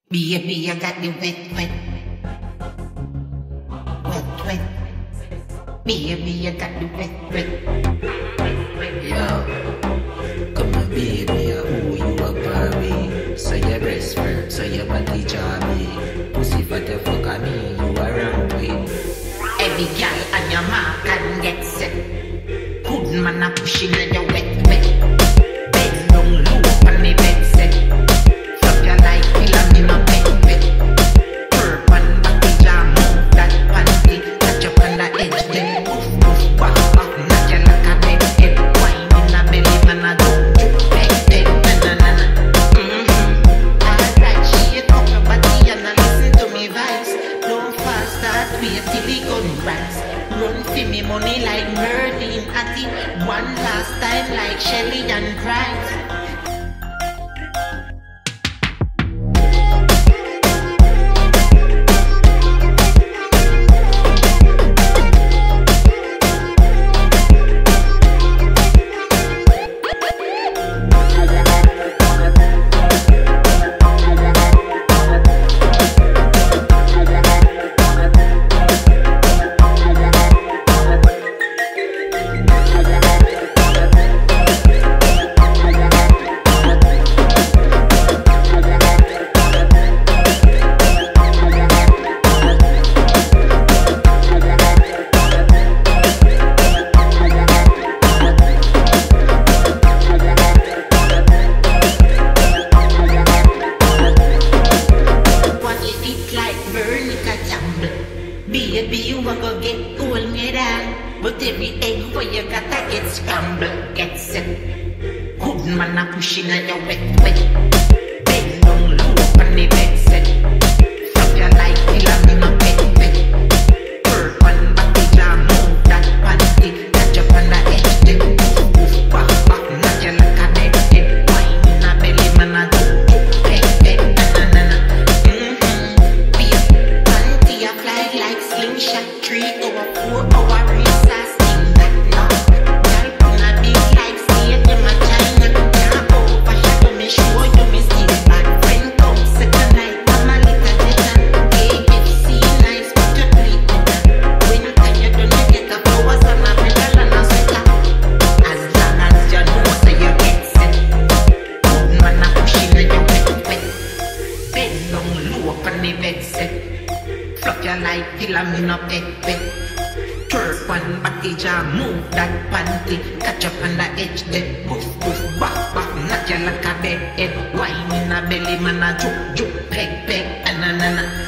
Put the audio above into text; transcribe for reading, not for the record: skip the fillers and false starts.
Baby, I got the wet, wet, wet, wet. Baby, I got the wet, wet. Yo, come on baby, who you a Barbie? So your breast firm, so your body jammy. Pussy for the fuck of me, you a wrong way. Every girl on your mark and get set. Good man a pushing on your wet, wet. Bed down low on the bed set. Fuck your like Philomena wet, wet. Perp on body jam, move that panty. Catch up on the edge, then poof, poof, back, back. Knock you like a bed head. Wine in the belly, man a do, beg, beg, na na na. Alright, she talk your body and listen to me vibes. Don't fast start, wait till the gun rise. Run for me money like Merlin Hattie. One last time like Shelly and Price. Baby, you a go get gold medal, but every egg where you gotta get scrambled, get set. Good man a pushing on your wet, wet. Bed down low on the bed set. Fuck your like Philomena wet, wet. Perp on body jam, move that panty. Catch up on the edge, then poof, poof, back, back. Knock you like a dead head. Wine in a belly, man a do, beg, beg, na na na. Slingshot 3 hour, 4 hour recess in that now. Girl put a big like stadium a China. Can't overshadow me, show you me still bad. Friend come second night, I'm a little jetter. KFC nice, put your plate better. When you time you done, you get a flowers and a medal and a sweater. As long as you know so you get set. Good man a pushing on your wet, wet. Bed down low up on the bed set. Fuck your like Philomena pet, pet. Twerk one body jam, move that panty. Catch up on the edge, then poof, poof, back, back. Knock you like a bed head. Wine in a belly, man a juke, juke, peg, peg, na na na.